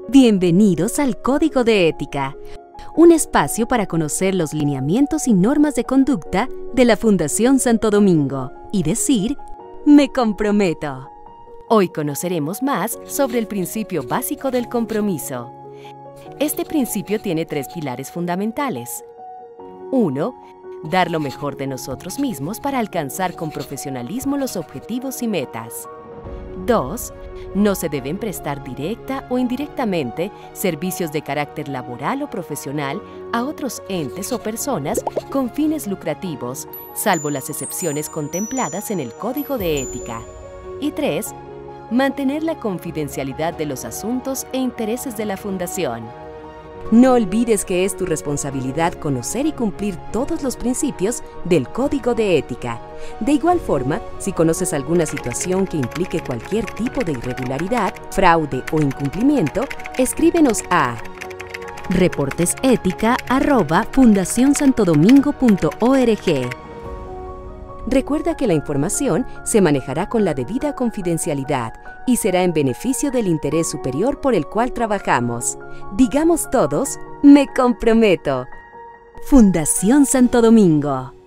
Bienvenidos al Código de Ética, un espacio para conocer los lineamientos y normas de conducta de la Fundación Santo Domingo y decir, me comprometo. Hoy conoceremos más sobre el principio básico del compromiso. Este principio tiene 3 pilares fundamentales. 1. Dar lo mejor de nosotros mismos para alcanzar con profesionalismo los objetivos y metas. 2. No se deben prestar directa o indirectamente servicios de carácter laboral o profesional a otros entes o personas con fines lucrativos, salvo las excepciones contempladas en el Código de Ética. Y 3. Mantener la confidencialidad de los asuntos e intereses de la Fundación. No olvides que es tu responsabilidad conocer y cumplir todos los principios del Código de Ética. De igual forma, si conoces alguna situación que implique cualquier tipo de irregularidad, fraude o incumplimiento, escríbenos a reportesética@fundacionsantodomingo.org. Recuerda que la información se manejará con la debida confidencialidad y será en beneficio del interés superior por el cual trabajamos. Digamos todos, me comprometo. Fundación Santo Domingo.